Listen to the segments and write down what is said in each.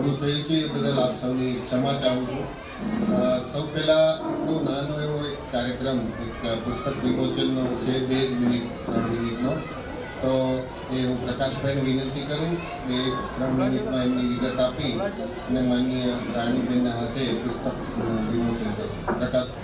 મોડું થયું છે એ બદલ આપ સૌની ક્ષમા ચાહું છું। સૌ પહેલાં બહુ નાનો એવો એક કાર્યક્રમ, એક પુસ્તક વિમોચનનો છે 2 મિનિટ 3 મિનિટનો, તો એ હું પ્રકાશભાઈને વિનંતી કરું 2-3 મિનિટમાં એમની વિગત આપી અને માનનીય રાણીબેનના હાથે પુસ્તકનું વિમોચન થશે। પ્રકાશભાઈ।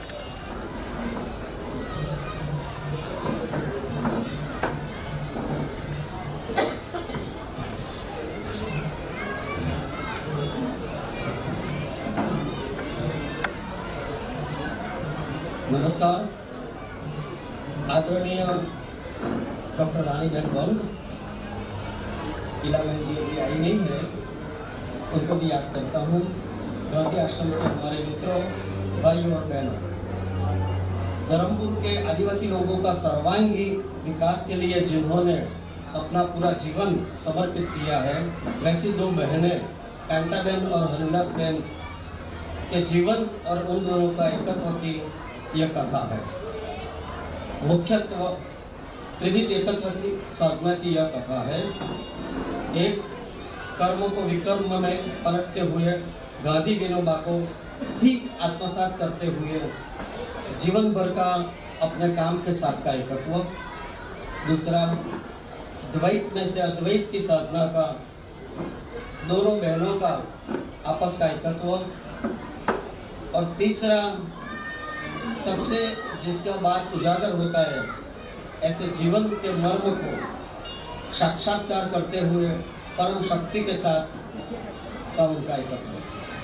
नमस्कार। आदरणीय डॉक्टर रानीबेन बंग, इलाबेन जी अभी आई नहीं है, उनको भी याद करता हूँ। गांधी आश्रम के हमारे मित्रों, भाइयों और बहनों, धर्मपुर के आदिवासी लोगों का सर्वांगी विकास के लिए जिन्होंने अपना पूरा जीवन समर्पित किया है, वैसी 2 बहनें कांताबेन और हरिदासबेन के जीवन और उन दोनों का एकत्व की यह कथा है। मुख्यत्व त्रिविध एकत्व की साधना की यह कथा है। एक, कर्म को विकर्म में पलटते हुए गांधी विनोबा को भी आत्मसात करते हुए जीवन भर का अपने काम के साथ का एकत्व। दूसरा, द्वैत में से अद्वैत की साधना का दोनों बहनों का आपस का एकत्व। और तीसरा, सबसे जिसका बात उजागर होता है, ऐसे जीवन के मर्म को साक्षात्कार करते हुए परम शक्ति के साथ का उनका एकत्व।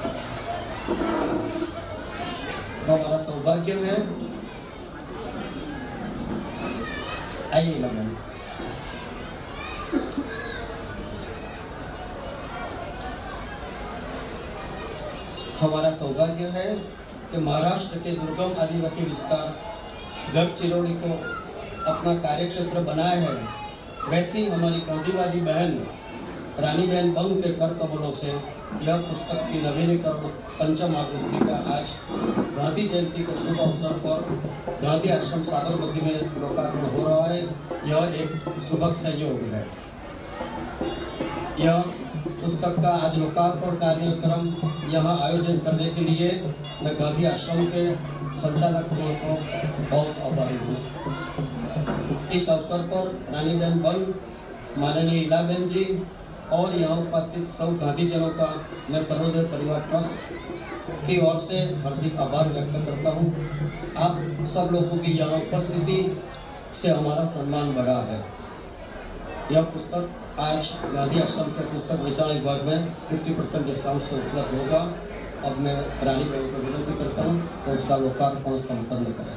हमारा सौभाग्य है। आइए लगन। हमारा सौभाग्य है कि महाराष्ट्र के दुर्गम आदिवासी विस्तार गढ़चिरौली को अपना कार्यक्षेत्र बनाया है। वैसी हमारी गांधीवादी बहन रानीबेन बंग के कर कमलों से यह पुस्तक की नवीनीकरण 5वीं आवृत्ति का आज गांधी जयंती के शुभ अवसर पर गांधी आश्रम साबरमती में लोकार्पण हो रहा है। यह एक सुभग संयोग है। यह पुस्तक का आज लोकार्पण कार्यक्रम यहाँ आयोजन करने के लिए मैं गांधी आश्रम के संचालक को बहुत आभारी हूँ। इस अवसर पर रानीबेन बंग, माननीय इलाबेन जी और यहाँ उपस्थित सब गांधीजनों का मैं सर्वोदय परिवार ट्रस्ट की ओर से हार्दिक आभार व्यक्त करता हूँ। आप सब लोगों की यहाँ उपस्थिति से हमारा सम्मान बढ़ा है। यह पुस्तक आज गांधी आश्रम के पुस्तक विचार विभाग में 50% डिस्काउंट से उपलब्ध होगा। अब मैं रानीबेन को विनती करता हूँ तो उसका लोकार्पण संपन्न करें।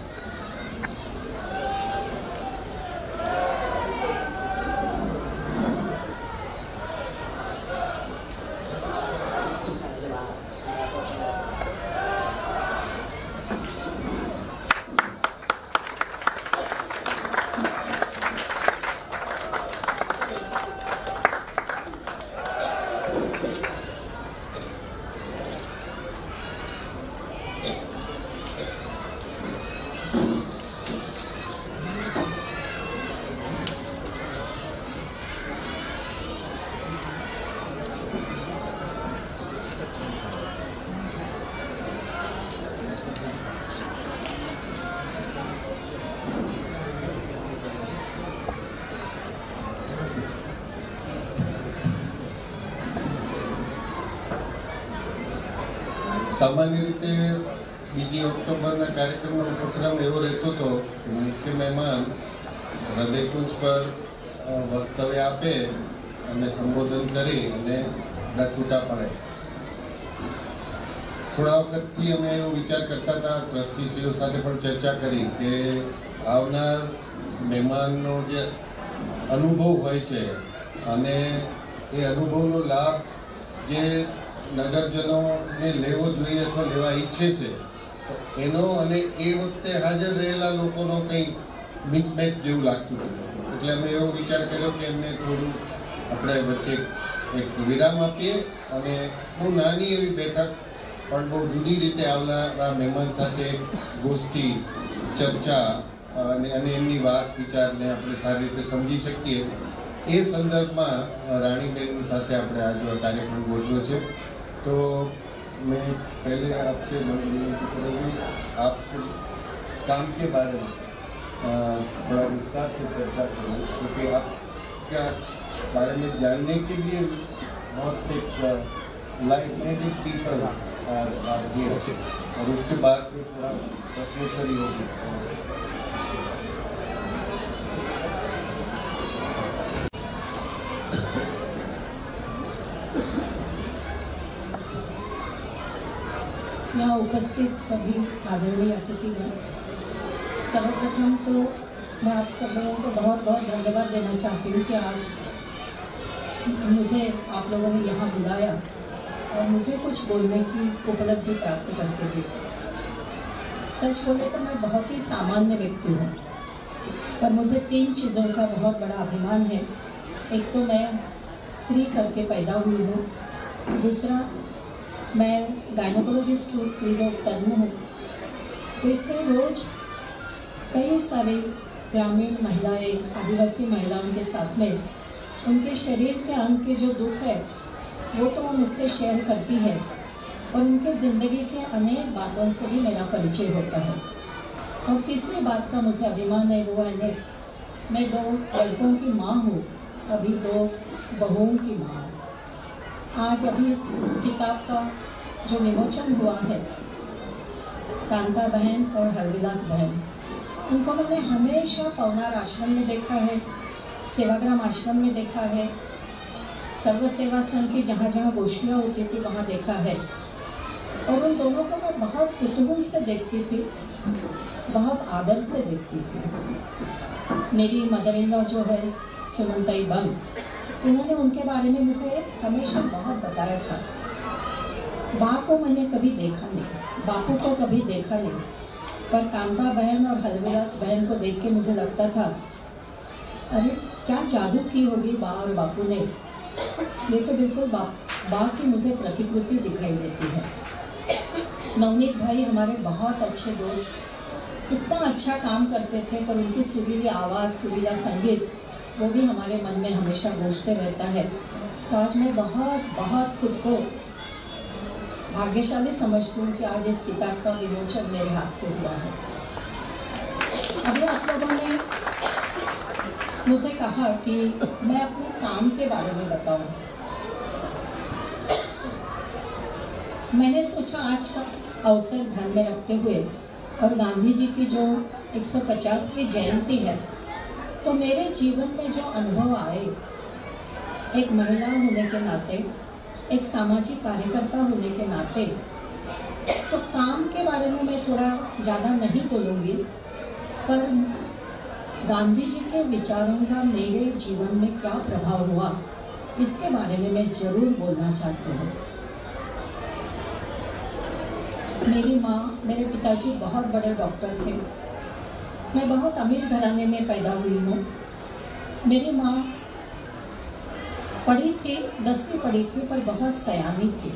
સામાન્ય રીતે 2 ઓક્ટોબરના કાર્યક્રમનો ઉપક્રમ એવો રહેતો હતો કે મુખ્ય મહેમાન હૃદયકુંજ પર વક્તવ્ય આપે અને સંબોધન કરી અને બધા છૂટા પડે। થોડા વખતથી અમે એવો વિચાર કરતા હતા, ટ્રસ્ટીશ્રીઓ સાથે પણ ચર્ચા કરી કે આવનાર મહેમાનનો જે અનુભવ હોય છે અને એ અનુભવનો લાભ જે નગરજનોને લેવો જોઈએ અથવા લેવા ઈચ્છે છે તો એનો અને એ વખતે હાજર રહેલા લોકોનો કંઈ મિસમેચ જેવું લાગતું હતું। એટલે અમે એવો વિચાર કર્યો કે એમને થોડું આપણે વચ્ચે એક વિરામ આપીએ અને બહુ નાની એવી બેઠક પણ બહુ જુદી રીતે આવનારા મહેમાન સાથે ગોષ્ઠી ચર્ચા અને એમની વાત વિચારને આપણે સારી રીતે સમજી શકીએ એ સંદર્ભમાં રાણીબેન સાથે આપણે આજે કાર્યક્રમ ગોઠવ્યો છે। तो मैं पहले आपसे विनती करूँगी, आप काम के बारे में थोड़ा विस्तार से चर्चा करूँ, क्योंकि आप क्या बारे में जानने के लिए बहुत एक like minded people are here, और उसके बाद में थोड़ा प्रश्नोत्तरी होगी। यहाँ उपस्थित सभी आदरणीय अतिथिगण, सर्वप्रथम तो मैं आप सब लोगों को बहुत बहुत धन्यवाद देना चाहती हूँ कि आज मुझे आप लोगों ने यहाँ बुलाया और मुझे कुछ बोलने की उपलब्धि प्राप्त करके दी। सच बोले तो मैं बहुत ही सामान्य व्यक्ति हूँ, पर मुझे 3 चीज़ों का बहुत बड़ा अभिमान है। एक तो मैं स्त्री करके पैदा हुई हूँ, दूसरा मैं गायनोकोलॉजिस्ट हूँ, स्त्री रोग तज्ञ हूँ। तो इसलिए रोज कई सारी ग्रामीण महिलाएं, आदिवासी महिलाओं के साथ में उनके शरीर के अंग के जो दुख है वो तो वो मुझसे शेयर करती है, और उनके ज़िंदगी के अनेक बातों से भी मेरा परिचय होता है। और तीसरी बात का मुझे अभिमान है, वो है मैं 2 लड़कों की माँ हूँ, अभी 2 बहुओं की माँ हूँ। आज अभी इस किताब का जो विमोचन हुआ है, कांता बहन और हरविलास बहन, उनको मैंने हमेशा पवनार आश्रम में देखा है, सेवाग्राम आश्रम में देखा है, सर्व सेवा संघ की जहाँ जहाँ गोष्ठियाँ होती थी वहाँ देखा है। और उन दोनों को मैं बहुत कुतूहल से देखती थी, बहुत आदर से देखती थी। मेरी मदर इन लॉ जो है सुमनताई बंग, उन्होंने उनके बारे में मुझे हमेशा बहुत बताया था। माँ को मैंने कभी देखा नहीं, बापू को कभी देखा नहीं, पर कांता बहन और हलविलास बहन को देख के मुझे लगता था, अरे क्या जादू की होगी माँ और बापू ने। ये तो बिल्कुल माँ की मुझे प्रतिकृति दिखाई देती है। नवनीत भाई हमारे बहुत अच्छे दोस्त, इतना अच्छा काम करते थे, पर उनकी सुरीली आवाज़, सुरीला संगीत वो भी हमारे मन में हमेशा गूंजते रहता है। तो आज मैं बहुत बहुत खुद को भाग्यशाली समझती हूँ कि आज इस किताब का विमोचन मेरे हाथ से हुआ है। अभी आप लोगों ने मुझे कहा कि मैं अपने काम के बारे में बताऊं। मैंने सोचा आज का अवसर ध्यान में रखते हुए और गांधी जी की जो 150वीं जयंती है, तो मेरे जीवन में जो अनुभव आए, एक महिला होने के नाते, एक सामाजिक कार्यकर्ता होने के नाते, तो काम के बारे में मैं थोड़ा ज़्यादा नहीं बोलूँगी, पर गांधी जी के विचारों का मेरे जीवन में क्या प्रभाव हुआ इसके बारे में मैं ज़रूर बोलना चाहती हूँ। मेरी माँ, मेरे पिताजी बहुत बड़े डॉक्टर थे। मैं बहुत अमीर घराने में पैदा हुई हूँ। मेरी माँ पढ़ी थी, 10वीं पढ़ी थी, पर बहुत सयानी थी।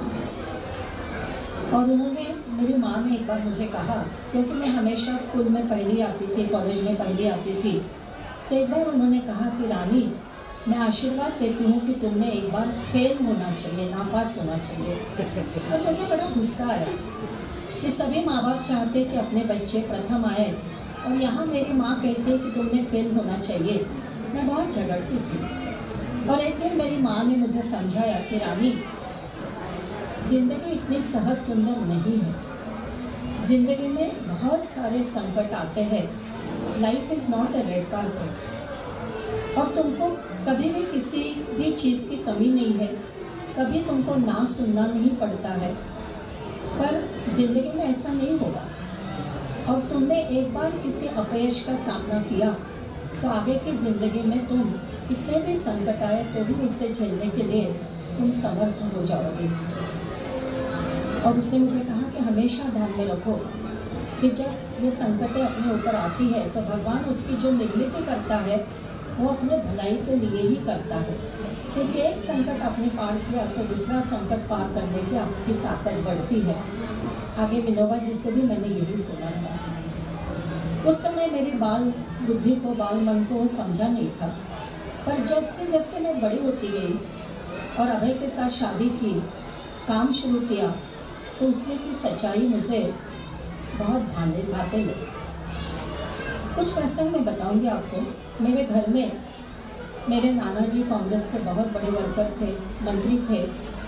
और मेरी माँ ने एक बार मुझे कहा, क्योंकि मैं हमेशा स्कूल में पहली आती थी, कॉलेज में पहली आती थी, तो एक बार उन्होंने कहा कि रानी, मैं आशीर्वाद देती हूँ कि तुमने एक बार फेल होना चाहिए, नापास होना चाहिए। और मुझे बड़ा गुस्सा आया कि सभी माँ बाप चाहते कि अपने बच्चे प्रथम आए, और यहाँ मेरी माँ कहती है कि तुमने फेल होना चाहिए। मैं बहुत झगड़ती थी। और एक दिन मेरी माँ ने मुझे समझाया कि रानी, जिंदगी इतनी सहज सुंदर नहीं है। जिंदगी में बहुत सारे संकट आते हैं। Life is not a red carpet. और तुमको कभी भी किसी भी चीज़ की कमी नहीं है, कभी तुमको ना सुनना नहीं पड़ता है, पर जिंदगी में ऐसा नहीं होगा। और तुमने एक बार किसी अपयश का सामना किया तो आगे की ज़िंदगी में तुम कितने भी संकट आए तो भी उसे झेलने के लिए तुम समर्थ हो जाओगे। और उसने मुझे कहा कि हमेशा ध्यान में रखो कि जब ये संकटें अपने ऊपर आती है तो भगवान उसकी जो निर्मित करता है वो अपने भलाई के लिए ही करता है। क्योंकि एक संकट आपने पार किया तो दूसरा संकट पार करने की आपकी ताकत बढ़ती है। आगे विनोबा जी से भी मैंने यही सुना था। उस समय मेरी बाल बुद्धि को, बाल मन को समझा नहीं था, पर जैसे जैसे मैं बड़ी होती गई और अभय के साथ शादी की, काम शुरू किया, तो उसमें की सच्चाई मुझे बहुत भाते लगी। कुछ प्रसंग मैं बताऊंगी आपको। मेरे घर में मेरे नाना जी कांग्रेस के बहुत बड़े वर्कर थे, मंत्री थे।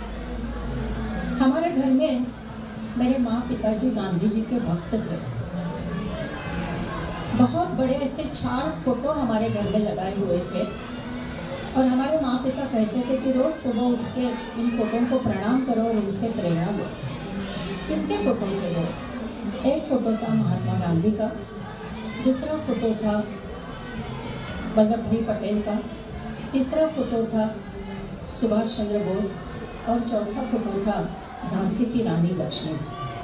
हमारे घर में मेरे माँ पिताजी गांधी जी के भक्त थे। बहुत बड़े ऐसे 4 फोटो हमारे घर में लगाए हुए थे और हमारे माँ पिता कहते थे कि रोज सुबह उठ के इन फोटों को प्रणाम करो और इनसे प्रेरणा लो। किनके फोटो थे वो? एक फोटो था महात्मा गांधी का, दूसरा फोटो था वल्लभ भाई पटेल का, तीसरा फोटो था सुभाष चंद्र बोस और चौथा फोटो था झांसी की रानी लक्ष्मी।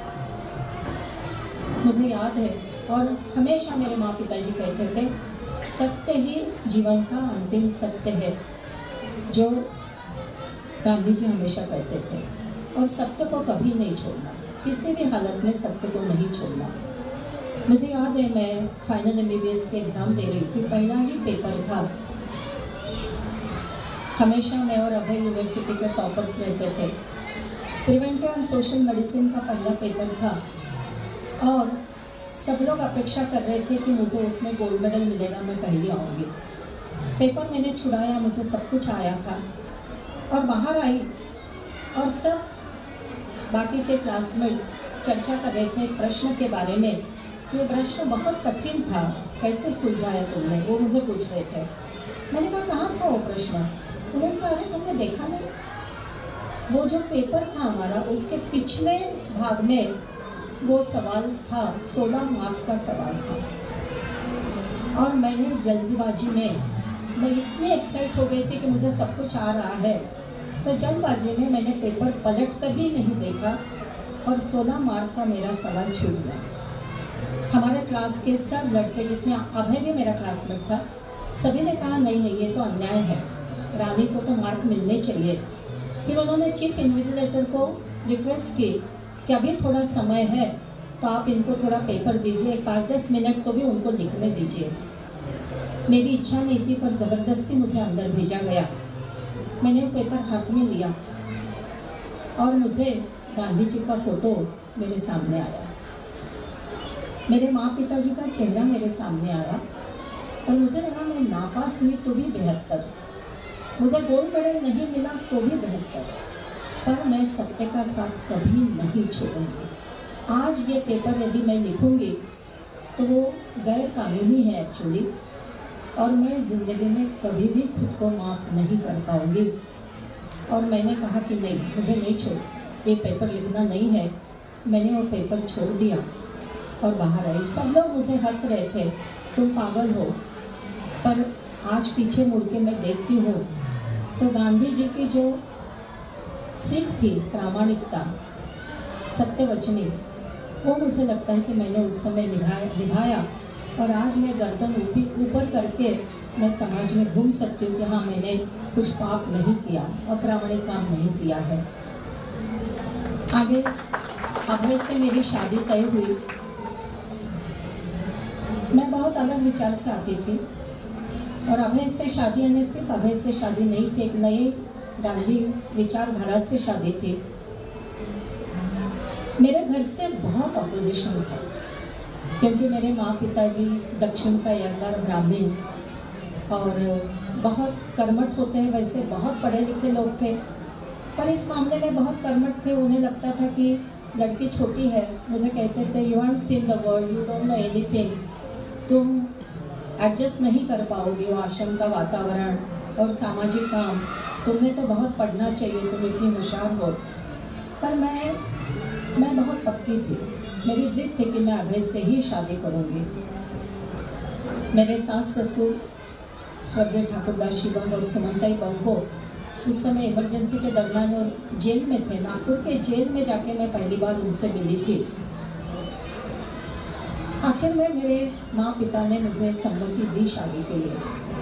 मुझे याद है और हमेशा मेरे माँ पिताजी कहते थे, सत्य ही जीवन का अंतिम सत्य है, जो गांधी जी हमेशा कहते थे। और सत्य को कभी नहीं छोड़ना, किसी भी हालत में सत्य को नहीं छोड़ना। मुझे याद है मैं फाइनल MBBS के एग्ज़ाम दे रही थी, पहला ही पेपर था। हमेशा मैं और अभय यूनिवर्सिटी के टॉपर्स रहते थे। प्रिवेंटिव एंड सोशल मेडिसिन का पहला पेपर था और सब लोग अपेक्षा कर रहे थे कि मुझे उसमें गोल्ड मेडल मिलेगा, मैं पहली आऊँगी। पेपर मैंने छुड़ाया, मुझे सब कुछ आया था और बाहर आई और सब बाकी के क्लासमेट्स चर्चा कर रहे थे प्रश्न के बारे में। ये प्रश्न बहुत कठिन था, कैसे सुलझाया तुमने, वो मुझे पूछ रहे थे। मैंने कहा कहाँ था वो प्रश्न? उन्होंने कहा अरे तुमने देखा नहीं? वो जो पेपर था हमारा, उसके पिछले भाग में वो सवाल था, 16 मार्क का सवाल था। और मैंने जल्दबाजी में, मैं इतनी एक्साइट हो गई थी कि मुझे सब कुछ आ रहा है, तो जल्दबाजी में मैंने पेपर पलट कर ही नहीं देखा और 16 मार्क का मेरा सवाल छूट गया। हमारे क्लास के सब लड़के, जिसमें अभय भी मेरा क्लासमेट था, सभी ने कहा नहीं नहीं ये तो अन्याय है, रानी को तो मार्क मिलने चाहिए। फिर उन्होंने चीफ इन्विजिलेटर को रिक्वेस्ट की कि अभी थोड़ा समय है तो आप इनको थोड़ा पेपर दीजिए, 5-10 मिनट तो भी उनको लिखने दीजिए। मेरी इच्छा नहीं थी पर ज़बरदस्ती मुझे अंदर भेजा गया। मैंने वो पेपर हाथ में लिया और मुझे गांधी जी का फोटो मेरे सामने आया, मेरे माँ पिताजी का चेहरा मेरे सामने आया और मुझे लगा मैं नापास हुई तो भी 72, मुझे गोल्ड मेडल नहीं मिला तो भी 72, पर मैं सत्य का साथ कभी नहीं छोड़ूंगी। आज ये पेपर यदि मैं लिखूंगी तो वो गैर कानूनी है एक्चुअली, और मैं ज़िंदगी में कभी भी खुद को माफ़ नहीं कर पाऊंगी। और मैंने कहा कि नहीं, मुझे नहीं छोड़, ये पेपर लिखना नहीं है। मैंने वो पेपर छोड़ दिया और बाहर आई। सब लोग मुझे हंस रहे थे, तुम पागल हो। पर आज पीछे मुड़ के मैं देखती हूँ तो गांधी जी की जो सीख थी, प्रामाणिकता, सत्यवचनी, वो मुझे लगता है कि मैंने उस समय निभाया। और आज मैं गर्दन ऊपर करके मैं समाज में घूम सकती हूँ कि हाँ, मैंने कुछ पाप नहीं किया, अप्रामाणिक काम नहीं किया है। आगे अभय से मेरी शादी तय हुई। मैं बहुत अलग विचार से आती थी और अभय से शादी, यानी सिर्फ अभय से शादी नहीं थी, एक नई गांधी विचारधारा से शादी थी। मेरे घर से बहुत अपोजिशन था क्योंकि मेरे माँ पिताजी दक्षिण का यंगर ब्राह्मण और बहुत कर्मठ होते हैं, वैसे बहुत पढ़े लिखे लोग थे, पर इस मामले में बहुत कर्मठ थे। उन्हें लगता था कि लड़की छोटी है। मुझे कहते थे you haven't seen the world, you don't know anything, तुम एडजस्ट नहीं कर पाओगे वो आश्रम का वातावरण और सामाजिक काम, तुम्हें तो बहुत पढ़ना चाहिए, तुम इतनी होशियार हो। पर मैं बहुत पक्की थी, मेरी जिद थी कि मैं अभय से ही शादी करूंगी। मेरे सास ससुर श्रद्धेय ठाकुरदास शिवम और सुमंताई बंको उस समय इमरजेंसी के दरमियान और जेल में थे। नागपुर के जेल में जाके मैं पहली बार उनसे मिली थी। आखिर में मेरे माँ पिता ने मुझे सम्मति दी शादी के लिए,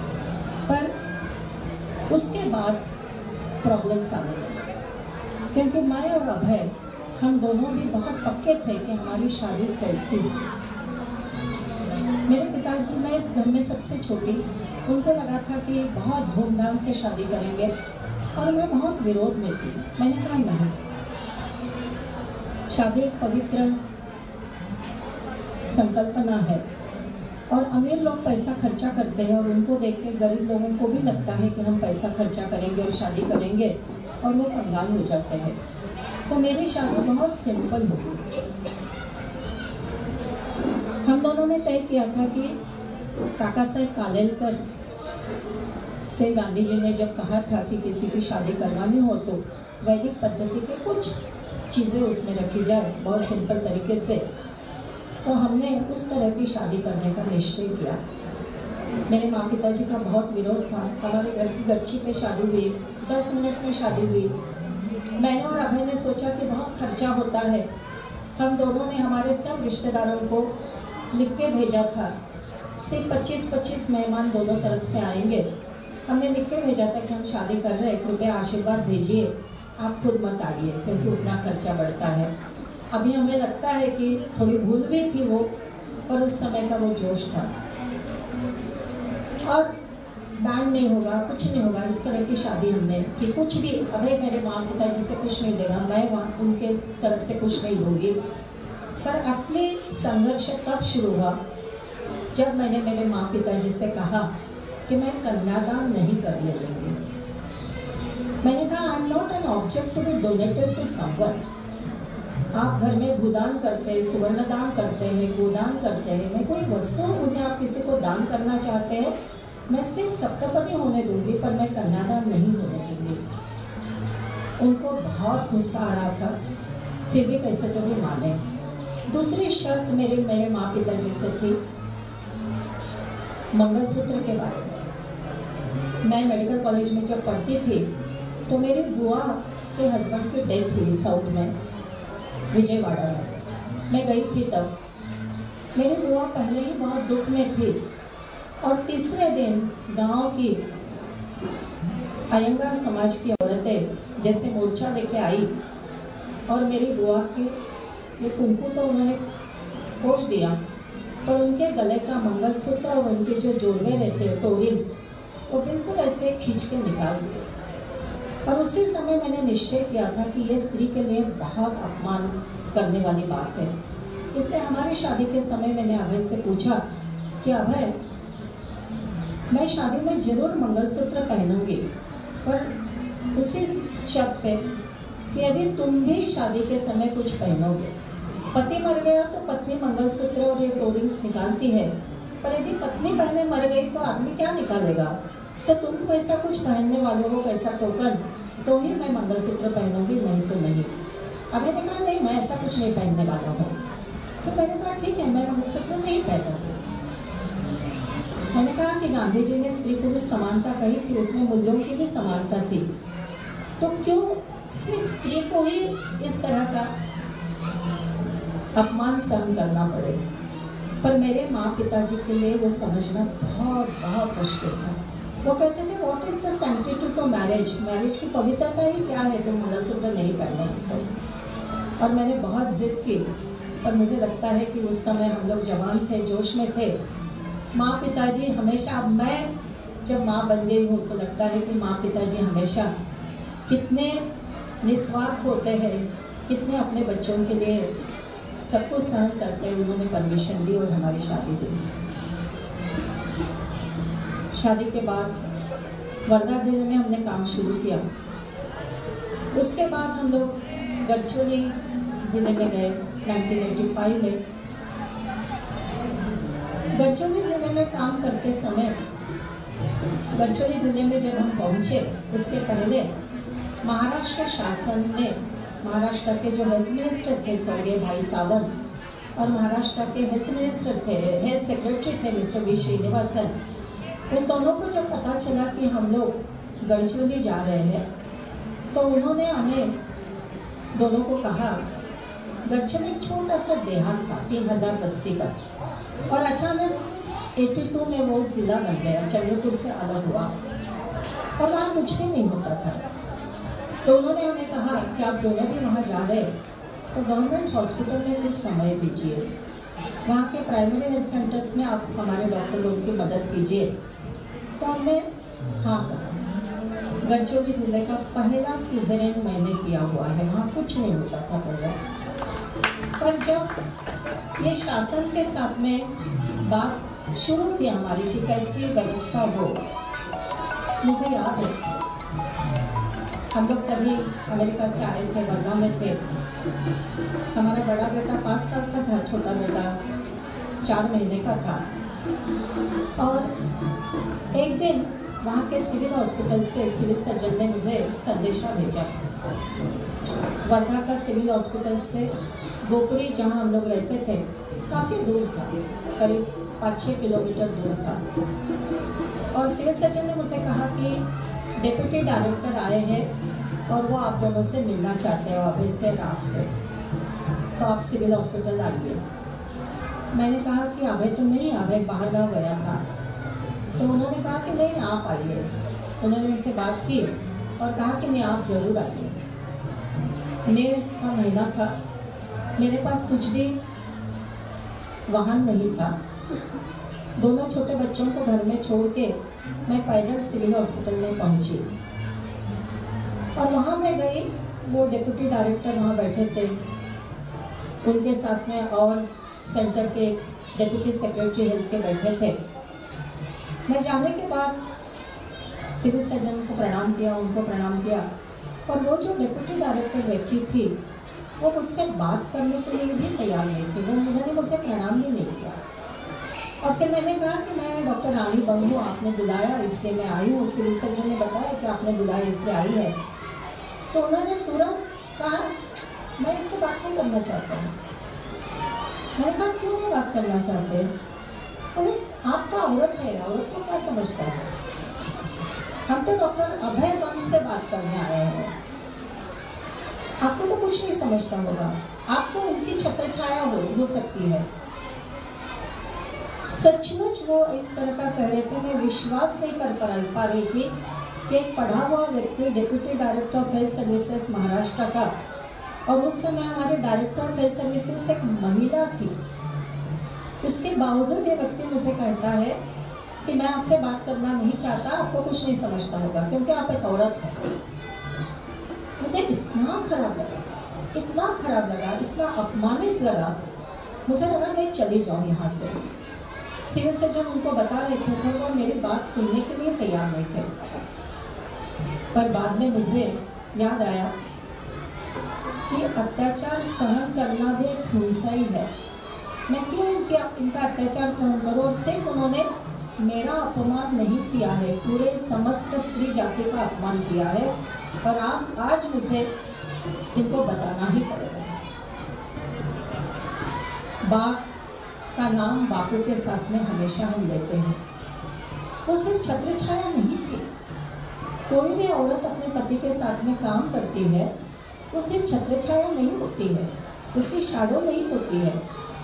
पर उसके बाद प्रॉब्लम्स आने लगे क्योंकि मैं और अभय, हम दोनों भी बहुत पक्के थे कि हमारी शादी कैसी हो। मेरे पिताजी, मैं इस घर में सबसे छोटी, उनको लगा था कि बहुत धूमधाम से शादी करेंगे और मैं बहुत विरोध में थी। मैंने कहा नहीं, शादी एक पवित्र संकल्पना है और अमीर लोग पैसा खर्चा करते हैं और उनको देख के गरीब लोगों को भी लगता है कि हम पैसा खर्चा करेंगे और शादी करेंगे और वो कंगाल हो जाते हैं। तो मेरी शादी बहुत सिंपल होगी। हम दोनों ने तय किया था कि काका साहेब कालेलकर से गांधी जी ने जब कहा था कि किसी की शादी करवानी हो तो वैदिक पद्धति के कुछ चीज़ें उसमें रखी जाए, बहुत सिंपल तरीके से। तो हमने उस तरह की शादी करने का निश्चय किया। मेरे माँ पिताजी का बहुत विरोध था। हमारे घर की गच्ची पे शादी हुई, 10 मिनट में शादी हुई। मैंने और अभय ने सोचा कि बहुत खर्चा होता है। हम दोनों ने हमारे सब रिश्तेदारों को लिख के भेजा था, सिर्फ 25-25 मेहमान दोनों तरफ से आएंगे। हमने लिख के भेजा था कि हम शादी कर रहे हैं, कृपया आशीर्वाद भेजिए, आप खुद मत आइए क्योंकि उतना खर्चा बढ़ता है। अभी हमें लगता है कि थोड़ी भूल भी थी वो, पर उस समय का वो जोश था। और बैंड नहीं होगा, कुछ नहीं होगा, इस तरह की शादी हमने कि कुछ भी, अबे मेरे माँ पिताजी से कुछ नहीं देगा, मैं वहाँ उनके तरफ से कुछ नहीं लूँगी। पर असली संघर्ष तब शुरू हुआ जब मैंने मेरे माँ पिताजी से कहा कि मैं कन्यादान नहीं करने लूँगी। मैंने कहा I am not an object to be donated to someone. आप घर में भूदान करते हैं, सुवर्ण दान करते हैं, गोदान करते हैं, मैं कोई वस्तु मुझे आप किसी को दान करना चाहते हैं, मैं सिर्फ सप्तपदी होने दूंगी, पर मैं कन्यादान नहीं होने दूंगी। उनको बहुत गुस्सा आ रहा था, फिर भी कैसे तो भी माने। दूसरी शर्त मेरे माँ पिताजी से थी मंगलसूत्र के बारे में। मैं मेडिकल कॉलेज में जब पढ़ती थी तो मेरी बुआ के हस्बैंड की डेथ हुई साउथ में, विजयवाड़ा में। मैं गई थी तब। मेरी बुआ पहले ही बहुत दुख में थी और तीसरे दिन गांव की अयंगार समाज की औरतें जैसे मोर्चा लेके आई और मेरी बुआ की ये कुंकू तो उन्होंने पोंछ दिया, पर उनके गले का मंगलसूत्र और उनके जो जोड़वे रहते हैं टोरिंग्स, वो बिल्कुल ऐसे खींच के निकाल दिए। और उसी समय मैंने निश्चय किया था कि ये स्त्री के लिए बहुत अपमान करने वाली बात है। इसलिए हमारी शादी के समय मैंने अभय से पूछा कि अभय, मैं शादी में जरूर मंगलसूत्र पहनूंगी, पर उसी शर्त पे कि यदि तुम भी शादी के समय कुछ पहनोगे। पति मर गया तो पत्नी मंगलसूत्र और ये टोरिंग्स निकालती है, पर यदि पत्नी पहले मर गई तो आदमी क्या निकालेगा? तो तुम वैसा कुछ पहनने वालों को वैसा टोकन, तो ही मैं मंगलसूत्र पहनूंगी, नहीं तो नहीं। अभी ने कहा नहीं, मैं ऐसा कुछ नहीं पहनने वाला हूँ। तो मैंने कहा ठीक है, मैं मंगलसूत्र नहीं पहनूंगी। मैंने कहा कि गांधी जी ने स्त्री पुरुष समानता कही थी, उसमें मूल्यों की भी समानता थी, तो क्यों सिर्फ स्त्री को ही इस तरह का अपमान सहन करना पड़े? पर मेरे माँ पिताजी के लिए वो समझना बहुत बहुत मुश्किल था। वो कहते थे what is the sanctity of marriage, marriage की पवित्रता ही क्या है, तुम मंगलसूत्र नहीं पहनो तो। और मैंने बहुत जिद की, पर मुझे लगता है कि उस समय हम लोग जवान थे, जोश में थे। माँ पिताजी हमेशा, अब मैं जब माँ बन गई हूँ तो लगता है कि माँ पिताजी हमेशा कितने निस्वार्थ होते हैं, कितने अपने बच्चों के लिए सब कुछ सहन करते हैं। उन्होंने परमिशन दी और हमारी शादी हुई। शादी के बाद वर्धा जिले में हमने काम शुरू किया। उसके बाद हम लोग गढ़चिरौली जिले में गए 1985 में। गढ़चिरौली जिले में काम करते समय, गढ़चिरौली जिले में जब हम पहुंचे उसके पहले महाराष्ट्र शासन ने, महाराष्ट्र के जो हेल्थ मिनिस्टर थे स्वर्गीय भाई सावंत और महाराष्ट्र के हेल्थ मिनिस्टर थे, हेल्थ सेक्रेटरी थे मिस्टर वी श्रीनिवासन, उन दोनों को जब पता चला कि हम लोग गढ़चिरौली जा रहे हैं तो उन्होंने हमें दोनों को कहा, गढ़चिरौली एक छोटा सा देहात था 3000 बस्ती का, और अचानक 82 में वो जिला बन गया, चंद्रपुर से अलग हुआ और वहाँ कुछ भी नहीं होता था। तो उन्होंने हमें कहा कि आप दोनों भी वहाँ जा रहे तो गवर्नमेंट हॉस्पिटल में कुछ समय दीजिए। वहाँ के प्राइमरी हेल्थ सेंटर्स में आप हमारे डॉक्टर लोगों की मदद कीजिए। तो हमने हाँ कहा। गढ़चिरौली जिले का पहला सीजरियन मैंने किया हुआ है, वहाँ कुछ नहीं होता था पहले। पर जब ये शासन के साथ में बात शुरू थी हमारी कि कैसी व्यवस्था हो, मुझे याद है हम लोग तभी अमेरिका से आए थे, वर्धा में थे। हमारा बड़ा बेटा 5 साल का था, छोटा बेटा 4 महीने का था। और एक दिन वहाँ के सिविल हॉस्पिटल से सिविल सर्जन ने मुझे संदेशा भेजा। वर्धा का सिविल हॉस्पिटल से गोपुरी जहाँ हम लोग रहते थे काफ़ी दूर था, करीब 5-6 किलोमीटर दूर था। और सिविल सर्जन ने मुझे कहा कि डिप्टी डायरेक्टर आए हैं और वो आप दोनों से मिलना चाहते हो, अभय से और आपसे, तो आप सिविल हॉस्पिटल आइए। मैंने कहा कि अभय तो नहीं, अभय बाहर गाँव गया था। तो उन्होंने कहा कि नहीं आप आइए। उन्होंने मुझसे बात की और कहा कि नहीं आप ज़रूर आइए। मई का महीना था, मेरे पास कुछ भी वाहन नहीं था। दोनों छोटे बच्चों को घर में छोड़ के मैं पैदल सिविल हॉस्पिटल में पहुंची और वहाँ मैं गई। वो डिप्टी डायरेक्टर वहाँ बैठे थे, उनके साथ में और सेंटर के डिप्टी सेक्रेटरी हेल्थ के बैठे थे। मैं जाने के बाद सिविल सर्जन को प्रणाम किया, उनको प्रणाम किया। और वो जो डिप्टी डायरेक्टर व्यक्ति थी वो मुझसे बात करने के लिए भी तैयार नहीं थी, वो उन्होंने मुझे प्रणाम भी नहीं किया। और फिर मैंने कहा कि मैं डॉक्टर रानीबेन हूँ, आपने बुलाया इसलिए मैं आई हूँ। सिविल सर्जन ने बताया कि आपने बुलाया इसलिए आई है। तो उन्होंने तुरंत कहा मैं इससे बात नहीं करना चाहता हूँ। मैंने कहा क्यों नहीं बात करना चाहते? बोले आप तो औरत है, औरत को क्या समझता है? हम तो डॉक्टर अभय वंश से बात करने आए हैं, आपको तो कुछ नहीं समझता होगा, आपको उनकी छत्र छाया हो सकती है। सचमुच वो इस तरह का कह रहे थे, मैं विश्वास नहीं कर पा रही थी कि एक पढ़ा हुआ व्यक्ति deputy director of health services Maharashtra का, और उस समय हमारे डायरेक्टर ऑफ हेल्थ सर्विसेज एक महिला थी, उसके बावजूद ये व्यक्ति मुझे कहता है कि मैं आपसे बात करना नहीं चाहता, आपको कुछ नहीं समझता होगा क्योंकि आप एक औरत हैं। मुझे इतना खराब लगा, इतना खराब लगा, इतना अपमानित लगा, मुझे लगा मैं चली जाऊँ यहाँ से। सिविल सर्जन उनको बता रहे थे पर वो मेरी बात सुनने के लिए तैयार नहीं थे। पर बाद में मुझे याद आया कि अत्याचार सहन करना भी एक हिंसा ही है। मैं क्यों इनका अत्याचार सहन करूं? और सिर्फ उन्होंने मेरा अपमान नहीं किया है, पूरे समस्त स्त्री जाति का अपमान किया है। और आज मुझे इनको बताना ही पड़ेगा। बाघ का नाम बापू के साथ में हमेशा हम लेते हैं। वो सिर्फ छत्र छाया नहीं थी। कोई भी औरत अपने पति के साथ में काम करती है, वो सिर्फ छत्र छाया नहीं होती है, उसकी शैडो नहीं होती है।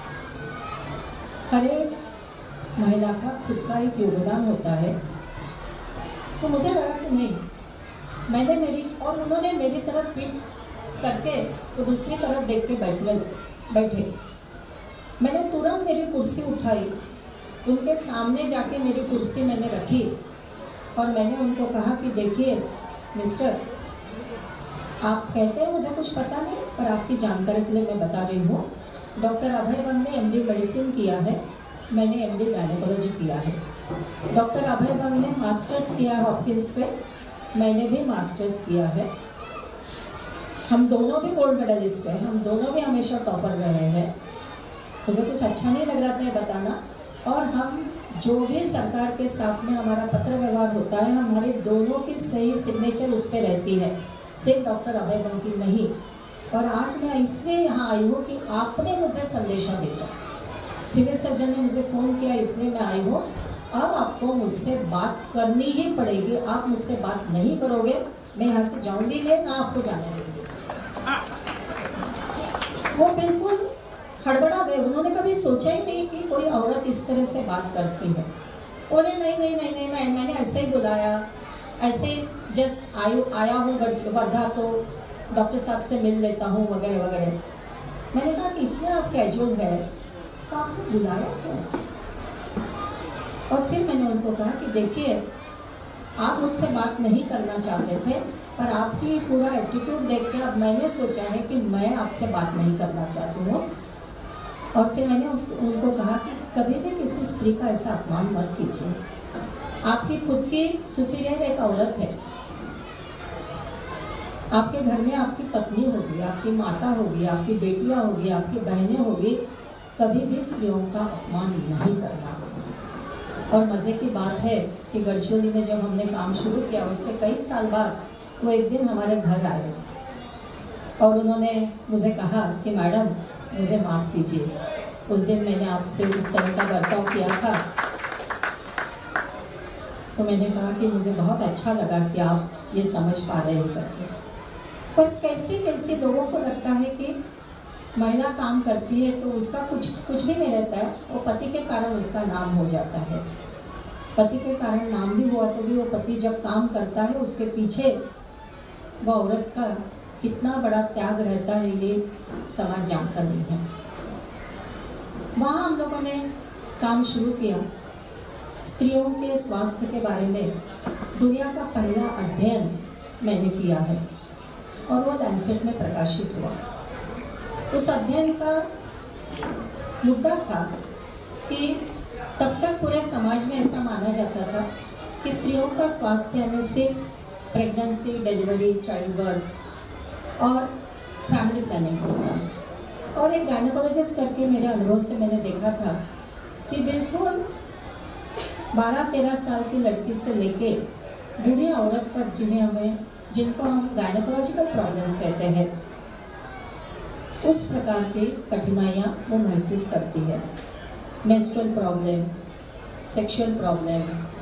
हर एक महिला का खुद का एक योगदान होता है। तो मुझे लगा कि नहीं, मैंने और उन्होंने मेरी तरफ पीठ करके तो दूसरी तरफ देख के बैठे। मैंने तुरंत मेरी कुर्सी उठाई, उनके सामने जाके मेरी कुर्सी मैंने रखी और मैंने उनको कहा कि देखिए मिस्टर, आप कहते हैं मुझे कुछ पता नहीं, पर आपकी जानकारी के लिए मैं बता रही हूँ। डॉक्टर अभय ने MD मेडिसिन किया है, मैंने MD गायनेकोलॉजी किया है। डॉक्टर अभय ने मास्टर्स किया है हॉपकिंस से, मैंने भी मास्टर्स किया है। हम दोनों भी गोल्ड मेडलिस्ट हैं, हम दोनों भी हमेशा टॉपर रहे हैं। मुझे कुछ अच्छा नहीं लग रहा था ये बताना। और हम जो भी सरकार के साथ में हमारा पत्र व्यवहार होता है, हमारे दोनों की सही सिग्नेचर उस पर रहती है, सिर्फ डॉक्टर अभय की नहीं। और आज मैं इसलिए यहाँ आई हूँ कि आपने मुझे संदेशा भेजा, सिविल सर्जन ने मुझे फ़ोन किया, इसलिए मैं आई हूँ। अब आपको मुझसे बात करनी ही पड़ेगी। आप मुझसे बात नहीं करोगे, मैं यहाँ से जाऊँगी नहीं, ना आपको जाने देंगे। वो बिल्कुल हड़बड़ा गए। उन्होंने कभी सोचा ही नहीं कि कोई औरत इस तरह से बात करती है। बोले नहीं, मैंने ऐसे ही बुलाया, ऐसे जस्ट आया हूँ वर्धा, तो डॉक्टर साहब से मिल लेता हूँ वगैरह वगैरह। मैंने कहा कि इतना आप कैजुअल है, तो आपने बुलाया क्यों? और फिर मैंने उनको कहा कि देखिए, आप मुझसे बात नहीं करना चाहते थे, पर आपकी पूरा एटीट्यूड देख के अब मैंने सोचा है कि मैं आपसे बात नहीं करना चाहती हूँ। और फिर मैंने उनको कहा कि कभी भी किसी स्त्री का ऐसा अपमान मत कीजिए। आपकी खुद की सुपीरियर एक औरत है, आपके घर में आपकी पत्नी होगी, आपकी माता होगी, आपकी बेटियां होगी, आपकी बहनें होगी, कभी भी स्त्रियों का अपमान नहीं करना। और मज़े की बात है कि गढ़चिरौली में जब हमने काम शुरू किया, उसके कई साल बाद वो एक दिन हमारे घर आए और उन्होंने मुझे कहा कि मैडम मुझे माफ़ कीजिए, उस दिन मैंने आपसे उस तरह का बर्ताव किया था। तो मैंने कहा कि मुझे बहुत अच्छा लगा कि आप ये समझ पा रहे हैं करके। पर कैसे कैसे लोगों को लगता है कि महिला काम करती है तो उसका कुछ भी नहीं रहता है, वो पति के कारण उसका नाम हो जाता है। पति के कारण नाम भी हुआ तो भी वो पति जब काम करता है उसके पीछे वो औरत का कितना बड़ा त्याग रहता है, ये समाज जानता नहीं है। वहाँ हम लोगों ने काम शुरू किया, स्त्रियों के स्वास्थ्य के बारे में दुनिया का पहला अध्ययन मैंने किया है और वो लैंसेट में प्रकाशित हुआ। उस अध्ययन का मुद्दा था कि तब तक पूरे समाज में ऐसा माना जाता था कि स्त्रियों का स्वास्थ्य यानी सिर्फ प्रेगनेंसी, डिलीवरी, चाइल्ड बर्थ और फैमिली प्लानिंग होगा। और एक गायनेकोलॉजिस्ट करके मेरे अनुभव से मैंने देखा था कि बिल्कुल 12-13 साल की लड़की से लेके बूढ़ी औरत तक जिनको हम गायनेकोलॉजिकल प्रॉब्लम्स कहते हैं, उस प्रकार की कठिनाइयाँ वो महसूस करती है। मेंस्ट्रुअल प्रॉब्लम, सेक्सुअल प्रॉब्लम,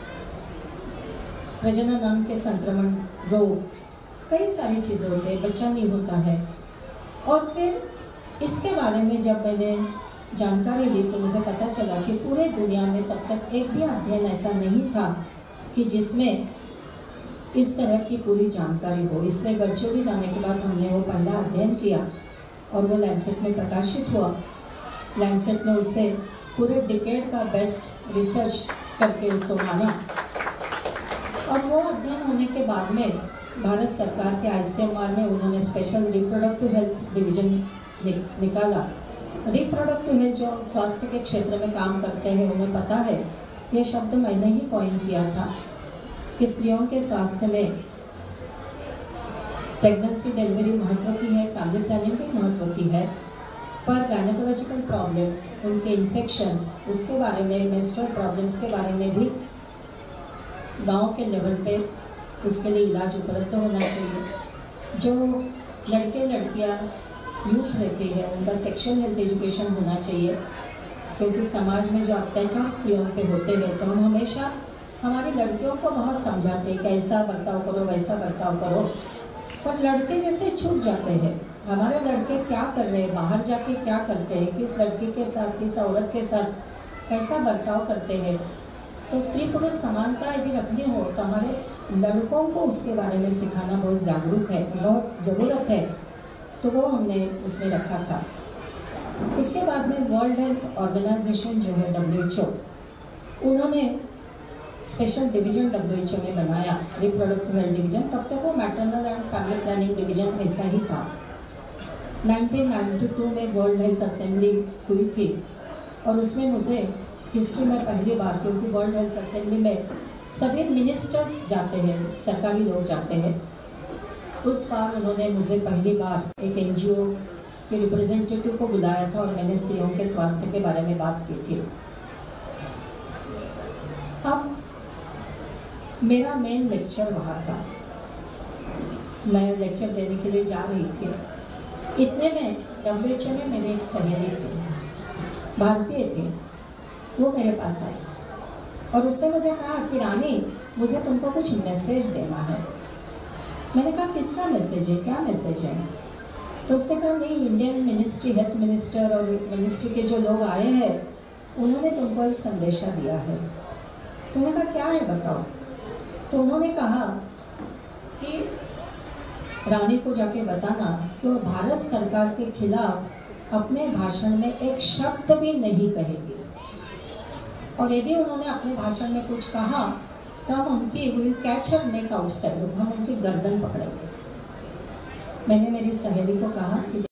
प्रजनन अंग के संक्रमण रोग, कई सारी चीज़ें होती है, बच्चा नहीं होता है। और फिर इसके बारे में जब मैंने जानकारी ली तो मुझे पता चला कि पूरे दुनिया में तब तक एक भी अध्ययन ऐसा नहीं था कि जिसमें इस तरह की पूरी जानकारी हो। इसलिए गढ़चिरौली जाने के बाद हमने वो पहला अध्ययन किया और वो लैंसेट में प्रकाशित हुआ। लैंसेट ने उसे पूरे डिकेड का बेस्ट रिसर्च करके उसको माना। और वो अध्ययन होने के बाद में भारत सरकार के ICMR में उन्होंने स्पेशल रिप्रोडक्टिव हेल्थ डिवीजन निकाला। रिप्रोडक्टिव हेल्थ जो स्वास्थ्य के क्षेत्र में काम करते हैं उन्हें पता है, ये शब्द मैंने ही कॉइन किया था कि स्त्रियों के स्वास्थ्य में प्रेगनेंसी, डिलीवरी महत्व की है, फैमिली प्लानिंग भी महत्व की है, पर गायनेकोलॉजिकल प्रॉब्लम्स, उनके इन्फेक्शंस, उसके बारे में, मेंस्ट्रुअल प्रॉब्लम्स के बारे में भी गांव के लेवल पे उसके लिए इलाज उपलब्ध होना चाहिए। जो लड़के लड़कियां यूथ रहती है उनका सेक्शुअल हेल्थ एजुकेशन होना चाहिए, क्योंकि समाज में जो अत्याचार स्त्रियों पे होते हैं तो हम हमेशा हमारी लड़कियों को बहुत समझाते हैं कि ऐसा बर्ताव करो, वैसा बर्ताव करो, पर लड़के जैसे छूट जाते हैं। हमारे लड़के क्या कर रहे हैं, बाहर जाके क्या करते हैं, किस लड़की के साथ, किस औरत के साथ कैसा बर्ताव करते हैं। तो स्त्री पुरुष समानता यदि रखनी हो तो हमारे लड़कों को उसके बारे में सिखाना बहुत जागरूक है, बहुत ज़रूरत है। तो वो हमने उसमें रखा था। उसके बाद में वर्ल्ड हेल्थ ऑर्गेनाइजेशन जो है WHO, उन्होंने स्पेशल डिवीजन WHO में बनाया, रिप्रोडक्टिव हेल्थ डिवीजन। तब तक वो maternal and family planning division ऐसा ही था। 1992 में वर्ल्ड हेल्थ असेंबली हुई थी और उसमें मुझे हिस्ट्री में पहली बार, क्योंकि वर्ल्ड हेल्थ असेंबली में सभी मिनिस्टर्स जाते हैं, सरकारी लोग जाते हैं, उस बार उन्होंने मुझे पहली बार एक NGO के रिप्रेजेंटेटिव को बुलाया था और मैंने स्त्रियों के स्वास्थ्य के बारे में बात की थी। अब मेरा मेन लेक्चर वहाँ था, मैं लेक्चर देने के लिए जा रही थी। इतने में WHO में मेरी एक सहेली थी, भारतीय थी, वो मेरे पास आई और उसने मुझे कहा कि रानी, मुझे तुमको कुछ मैसेज देना है। मैंने कहा किसका मैसेज है, क्या मैसेज है? तो उसने कहा नहीं, इंडियन मिनिस्ट्री, हेल्थ मिनिस्टर और मिनिस्ट्री के जो लोग आए हैं उन्होंने तुमको एक संदेशा दिया है। तो मैंने कहा क्या है बताओ। तो उन्होंने कहा कि रानी को जाके बताना कि वो भारत सरकार के खिलाफ अपने भाषण में एक शब्द भी नहीं कहेंगे, और यदि उन्होंने अपने भाषण में कुछ कहा तो हम उनकी will catch her neck outside, हम उनकी गर्दन पकड़ेंगे। मैंने मेरी सहेली को कहा कि